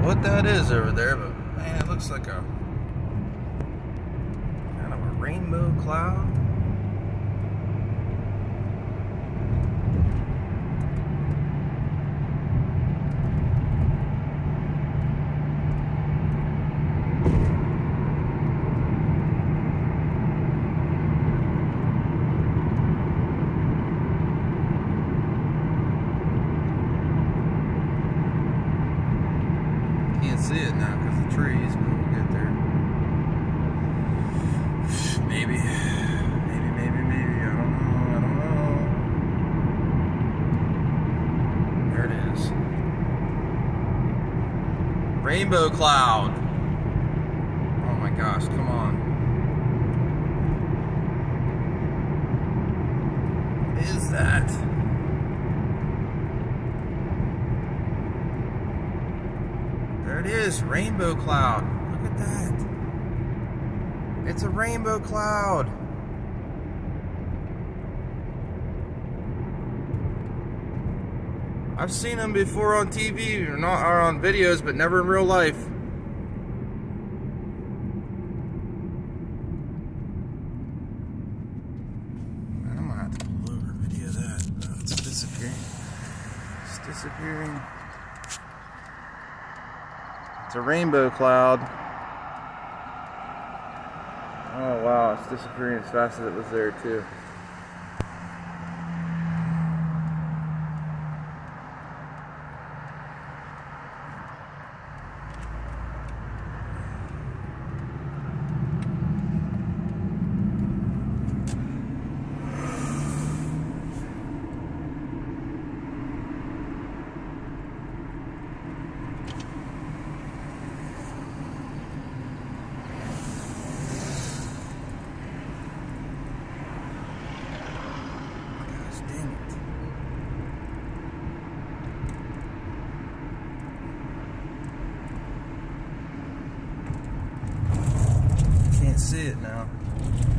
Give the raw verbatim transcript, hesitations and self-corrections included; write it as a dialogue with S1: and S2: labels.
S1: what that is over there, but man, it looks like a kind of a rainbow cloud. Can't see it now because of the trees, but we'll get there. Maybe, maybe, maybe, maybe. I don't know. I don't know. There it is. Rainbow cloud. Oh my gosh! Come on. What is that? There it is, rainbow cloud. Look at that. It's a rainbow cloud. I've seen them before on T V, or not, or on videos, but never in real life. I'm gonna have to pull over and video that. Oh, it's disappearing. It's disappearing. It's a rainbow cloud. Oh wow, it's disappearing as fast as it was there too. See it now.